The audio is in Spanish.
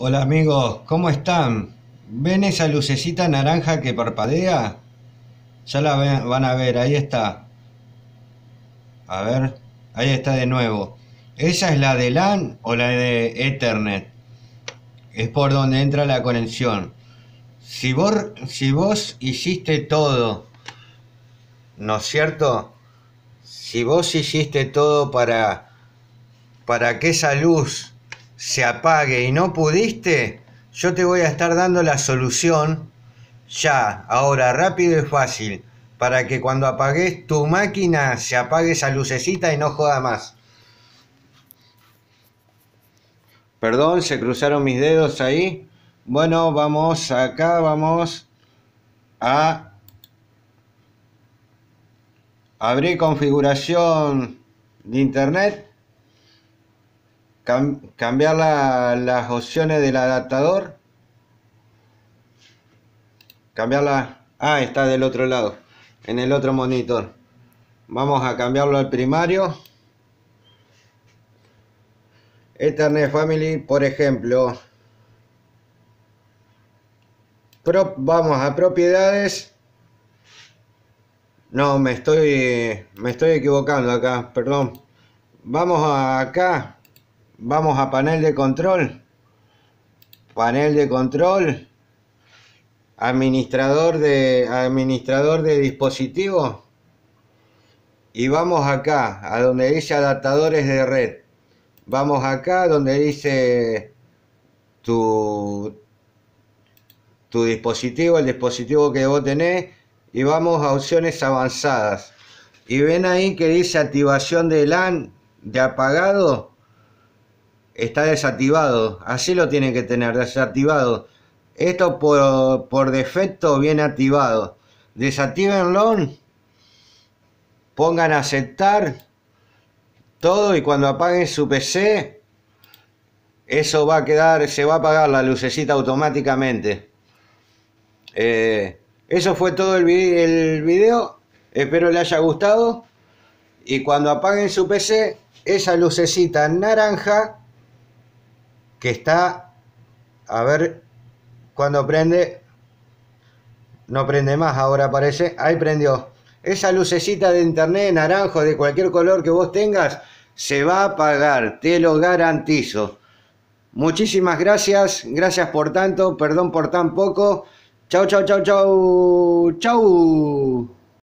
Hola amigos, ¿cómo están? ¿Ven esa lucecita naranja que parpadea? Ya van a ver, ahí está. A ver, ahí está de nuevo. ¿Esa es la de LAN o la de Ethernet? Es por donde entra la conexión. Si vos hiciste todo, ¿no es cierto? Si vos hiciste todo para que esa luz se apague y no pudiste, yo te voy a estar dando la solución ya, ahora, rápido y fácil, para que cuando apagues tu máquina se apague esa lucecita y no joda más. Perdón, se cruzaron mis dedos ahí. Bueno, vamos acá, vamos a abrir configuración de internet, cambiar las opciones del adaptador, cambiarla. Ah, está del otro lado, en el otro monitor. Vamos a cambiarlo al primario. Ethernet Family, por ejemplo. Vamos a propiedades. No, me estoy equivocando acá, perdón. Vamos acá. Vamos a panel de control. Panel de control. Administrador de dispositivos. Y vamos acá, a donde dice adaptadores de red. Vamos acá donde dice tu dispositivo, el dispositivo que vos tenés, y vamos a opciones avanzadas. Y ven ahí que dice activación de LAN de apagado. Está desactivado, así lo tienen que tener, desactivado. Esto por defecto viene activado. Desactívenlo, pongan a aceptar todo y cuando apaguen su PC, eso va a quedar, se va a apagar la lucecita automáticamente. Eso fue todo el video. Espero les haya gustado. Y cuando apaguen su PC, esa lucecita naranja que está, a ver, cuando prende, no prende más, ahora aparece, ahí prendió. Esa lucecita de internet naranjo de cualquier color que vos tengas, se va a apagar, te lo garantizo. Muchísimas gracias, gracias por tanto, perdón por tan poco. Chau, chau, chau, chau, chau.